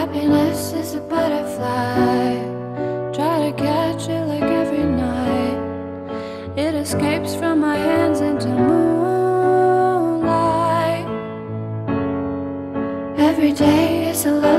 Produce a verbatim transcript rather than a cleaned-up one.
Happiness is a butterfly. Try to catch it like every night. It escapes from my hands into moonlight. Every day is a